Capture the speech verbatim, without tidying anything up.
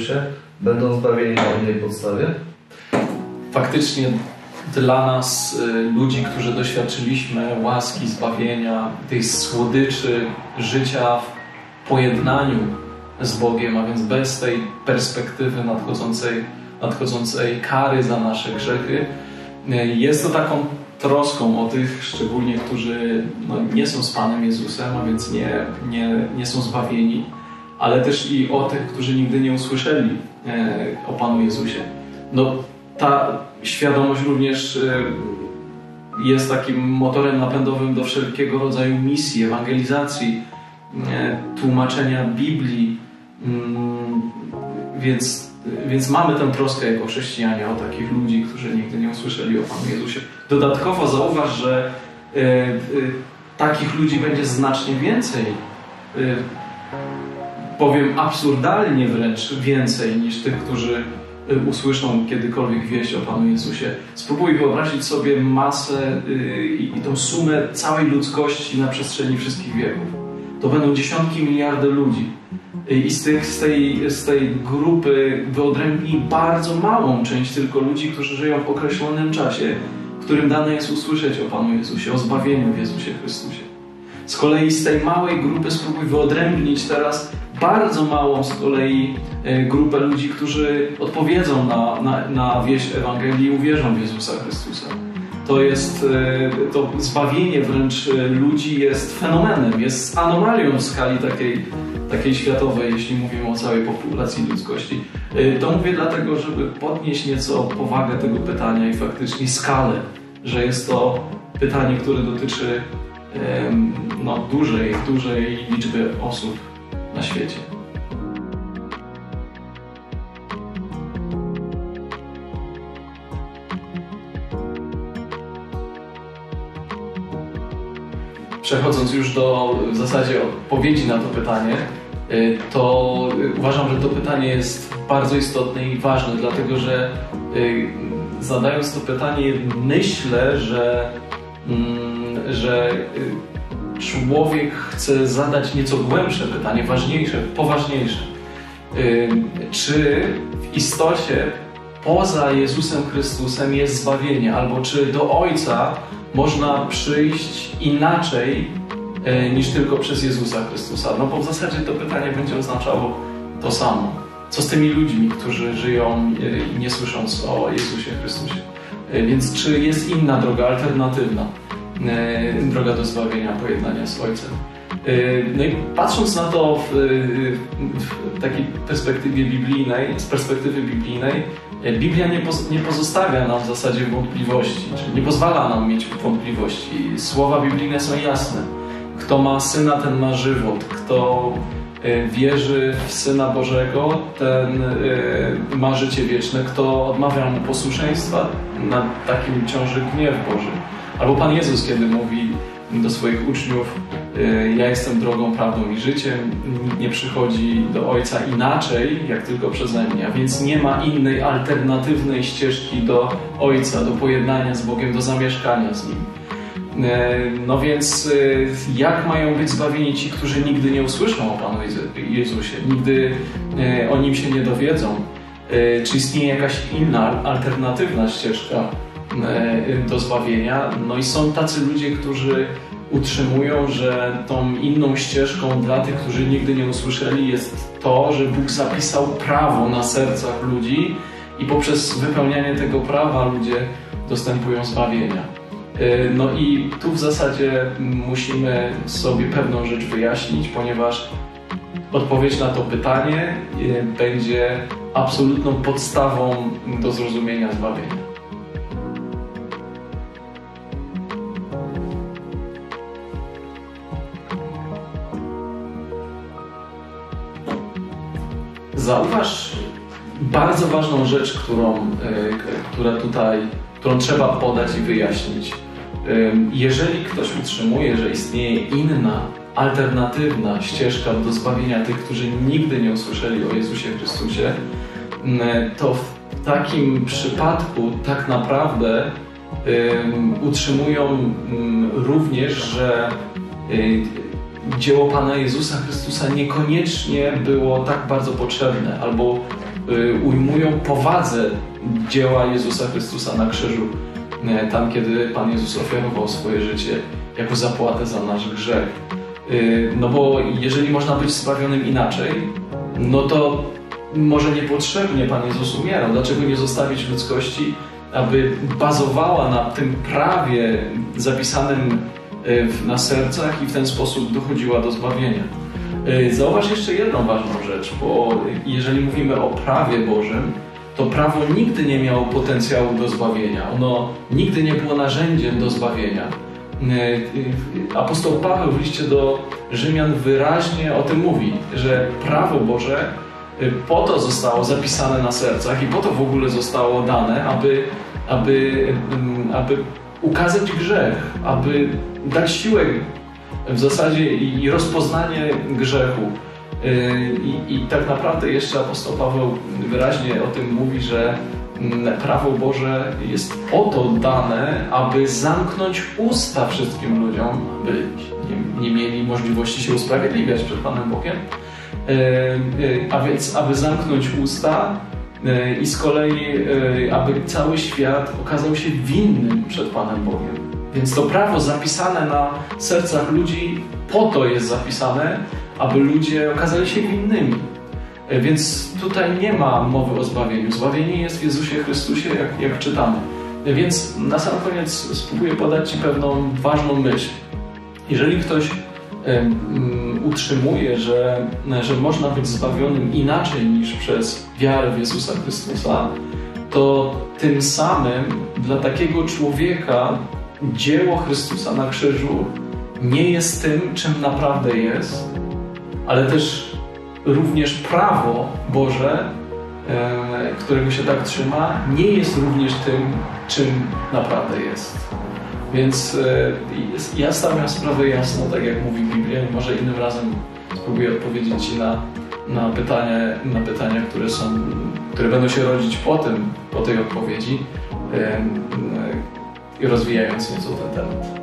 Jezusie, będą zbawieni na innej podstawie? Faktycznie dla nas, ludzi, którzy doświadczyliśmy łaski, zbawienia, tej słodyczy życia w pojednaniu z Bogiem, a więc bez tej perspektywy nadchodzącej, nadchodzącej kary za nasze grzechy, jest to taką troską o tych szczególnie, którzy no, nie są z Panem Jezusem, a więc nie, nie, nie są zbawieni, ale też i o tych, którzy nigdy nie usłyszeli e, o Panu Jezusie. No, ta świadomość również e, jest takim motorem napędowym do wszelkiego rodzaju misji, ewangelizacji, e, tłumaczenia Biblii, mm, więc Więc mamy tę troskę jako chrześcijanie o takich ludzi, którzy nigdy nie usłyszeli o Panu Jezusie. Dodatkowo zauważ, że y, y, takich ludzi będzie znacznie więcej. Y, powiem absurdalnie wręcz więcej niż tych, którzy y, usłyszą kiedykolwiek wieść o Panu Jezusie. Spróbuj wyobrazić sobie masę y, i tą sumę całej ludzkości na przestrzeni wszystkich wieków. To będą dziesiątki miliardy ludzi. I z, tych, z, tej, z tej grupy wyodrębni bardzo małą część tylko ludzi, którzy żyją w określonym czasie, którym dane jest usłyszeć o Panu Jezusie, o zbawieniu w Jezusie Chrystusie. Z kolei z tej małej grupy spróbuj wyodrębnić teraz bardzo małą z kolei grupę ludzi, którzy odpowiedzą na, na, na wieść Ewangelii i uwierzą w Jezusa Chrystusa. To jest, to zbawienie wręcz ludzi jest fenomenem, jest anomalią w skali takiej, takiej światowej, jeśli mówimy o całej populacji ludzkości. To mówię dlatego, żeby podnieść nieco powagę tego pytania i faktycznie skalę, że jest to pytanie, które dotyczy no, dużej, dużej liczby osób na świecie. Przechodząc już do w zasadzie odpowiedzi na to pytanie, to uważam, że to pytanie jest bardzo istotne i ważne, dlatego że zadając to pytanie myślę, że, że człowiek chce zadać nieco głębsze pytanie, ważniejsze, poważniejsze. Czy w istocie poza Jezusem Chrystusem jest zbawienie, albo czy do Ojca można przyjść inaczej e, niż tylko przez Jezusa Chrystusa? No bo w zasadzie to pytanie będzie oznaczało to samo. Co z tymi ludźmi, którzy żyją i e, nie słysząc o Jezusie Chrystusie? E, więc czy jest inna droga, alternatywna e, droga do zbawienia, pojednania z Ojcem? E, no i patrząc na to w, w takiej perspektywie biblijnej, z perspektywy biblijnej, Biblia nie, poz, nie pozostawia nam w zasadzie wątpliwości, czyli nie pozwala nam mieć wątpliwości. Słowa biblijne są jasne. Kto ma Syna, ten ma żywot. Kto wierzy w Syna Bożego, ten ma życie wieczne. Kto odmawia mu posłuszeństwa, nad takim ciąży gniew Boży. Albo Pan Jezus, kiedy mówi do swoich uczniów: ja jestem drogą, prawdą i życiem, nikt nie przychodzi do Ojca inaczej, jak tylko przeze mnie, a więc nie ma innej, alternatywnej ścieżki do Ojca, do pojednania z Bogiem, do zamieszkania z Nim. No więc jak mają być zbawieni ci, którzy nigdy nie usłyszą o Panu Jezusie, nigdy o Nim się nie dowiedzą? Czy istnieje jakaś inna, alternatywna ścieżka do zbawienia? No i są tacy ludzie, którzy utrzymują, że tą inną ścieżką dla tych, którzy nigdy nie usłyszeli, jest to, że Bóg zapisał prawo na sercach ludzi i poprzez wypełnianie tego prawa ludzie dostępują zbawienia. No i tu w zasadzie musimy sobie pewną rzecz wyjaśnić, ponieważ odpowiedź na to pytanie będzie absolutną podstawą do zrozumienia zbawienia. Zauważ bardzo ważną rzecz, którą, która tutaj, którą trzeba podać i wyjaśnić. Jeżeli ktoś utrzymuje, że istnieje inna, alternatywna ścieżka do zbawienia tych, którzy nigdy nie usłyszeli o Jezusie Chrystusie, to w takim przypadku tak naprawdę utrzymują również, że dzieło Pana Jezusa Chrystusa niekoniecznie było tak bardzo potrzebne, albo ujmują powadze dzieła Jezusa Chrystusa na krzyżu. Tam, kiedy Pan Jezus ofiarował swoje życie jako zapłatę za nasz grzech. No bo jeżeli można być zbawionym inaczej, no to może niepotrzebnie Pan Jezus umierał. Dlaczego nie zostawić ludzkości, aby bazowała na tym prawie zapisanym na sercach i w ten sposób dochodziła do zbawienia? Zauważ jeszcze jedną ważną rzecz, bo jeżeli mówimy o prawie Bożym, to prawo nigdy nie miało potencjału do zbawienia. Ono nigdy nie było narzędziem do zbawienia. Apostoł Paweł w liście do Rzymian wyraźnie o tym mówi, że prawo Boże po to zostało zapisane na sercach i po to w ogóle zostało dane, aby, aby, aby ukazać grzech, aby dać siłę w zasadzie i rozpoznanie grzechu. I, I tak naprawdę jeszcze apostoł Paweł wyraźnie o tym mówi, że prawo Boże jest po to dane, aby zamknąć usta wszystkim ludziom, by nie, nie mieli możliwości się usprawiedliwiać przed Panem Bogiem, a więc aby zamknąć usta i z kolei aby cały świat okazał się winnym przed Panem Bogiem. Więc to prawo zapisane na sercach ludzi po to jest zapisane, aby ludzie okazali się winnymi. Więc tutaj nie ma mowy o zbawieniu. Zbawienie jest w Jezusie Chrystusie, jak, jak czytamy. Więc na sam koniec spróbuję podać Ci pewną ważną myśl. Jeżeli ktoś um, utrzymuje, że, że można być zbawionym inaczej niż przez wiarę w Jezusa Chrystusa, to tym samym dla takiego człowieka dzieło Chrystusa na krzyżu nie jest tym, czym naprawdę jest, ale też również prawo Boże, e, którego się tak trzyma, nie jest również tym, czym naprawdę jest. Więc e, ja stawiam sprawę jasno, tak jak mówi Biblia, i może innym razem spróbuję odpowiedzieć Ci na, na, pytania, na pytania, które są, które będą się rodzić po tym, po tej odpowiedzi, e, e, rozwijając nieco ten temat.